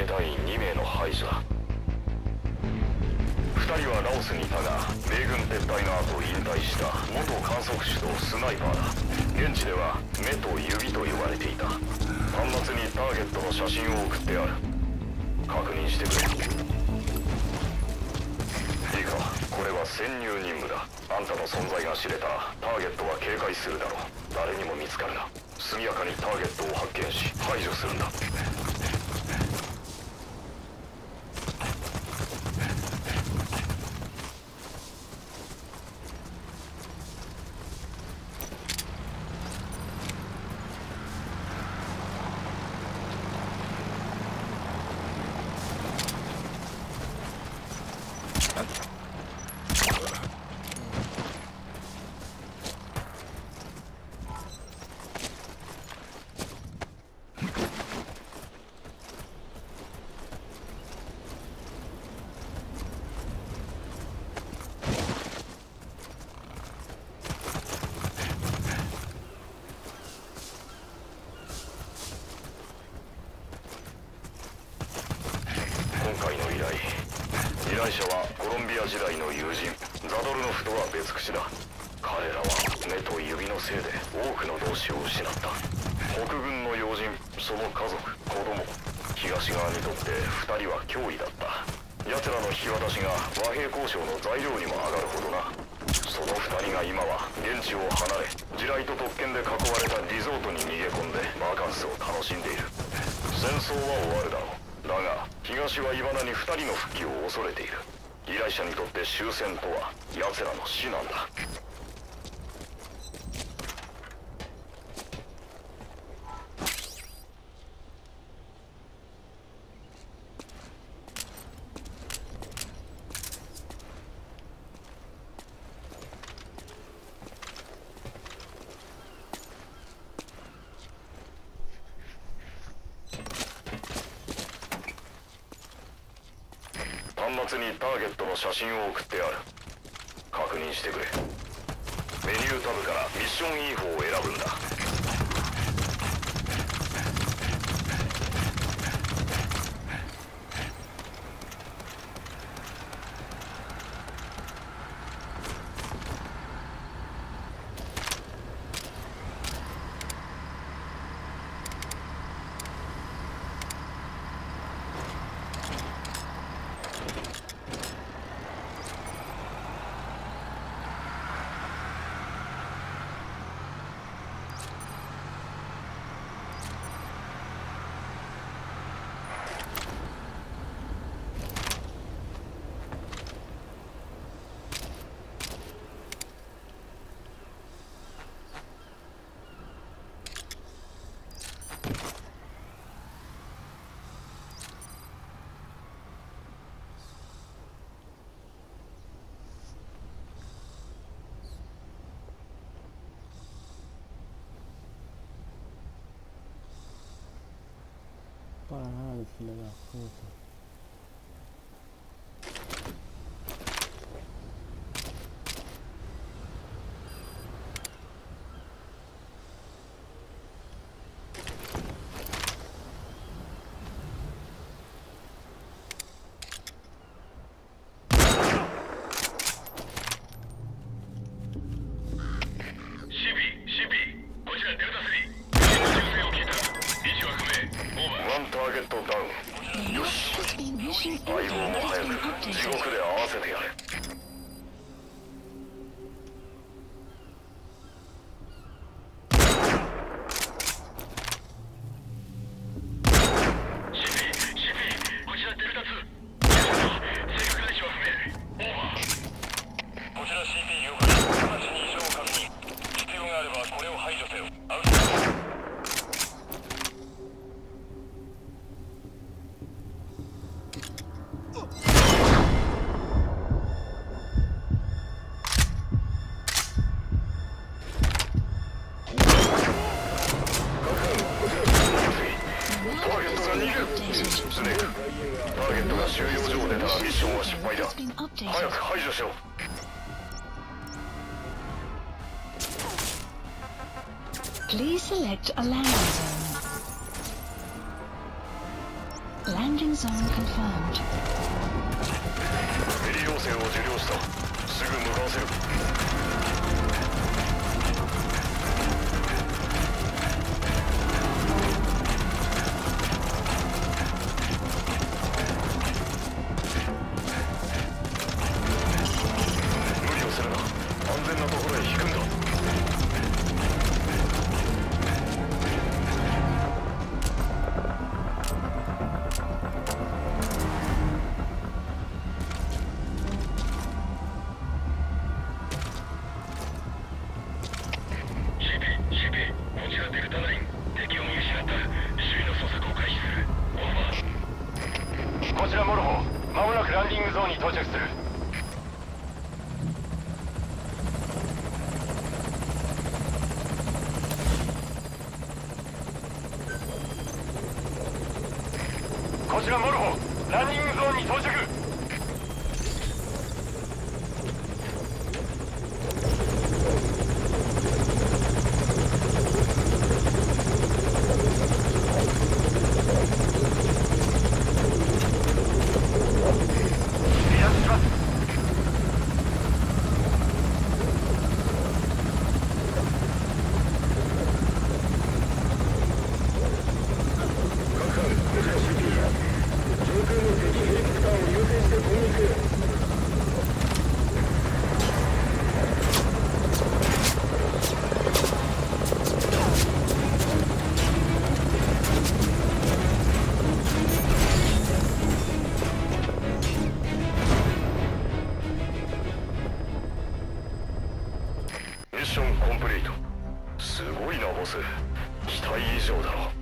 衛隊員2名の排除だ。2人はラオスにいたが、米軍撤退の後引退した元観測手とスナイパーだ。現地では目と指と呼ばれていた。端末にターゲットの写真を送ってある。確認してくれ。いいか、これは潜入任務だ。あんたの存在が知れたターゲットは警戒するだろう。誰にも見つかるな。速やかにターゲットを発見し排除するんだ。依頼者はコロンビア時代の友人ザドルノフとは別口だ。彼らは目と指のせいで多くの同志を失った。北軍の要人、その家族、子供、東側にとって2人は脅威だった。奴らの引き渡しが和平交渉の材料にも上がるほどな。その2人が今は現地を離れ、地雷と特権で囲われたリゾートに逃げ込んでバカンスを楽しんでいる。戦争は終わるだろう。だが東は未だに2人の復帰を恐れている。依頼者にとって終戦とは奴らの死なんだ。端末にターゲットの写真を送ってある。確認してくれ。メニュータブからミッションインフォを選ぶんだ。 Para nada, filha da puta. Please select a landing zone. Landing zone confirmed. ヘリ要請を受領した。すぐ向かわせる。無理をするな。安全なところへ引くんだ。こちらモロホ、間もなくランディングゾーンに到着する。こちらモロホ、ランディングゾーンに到着。ミッションコンプリート。すごいなボス。期待以上だろ。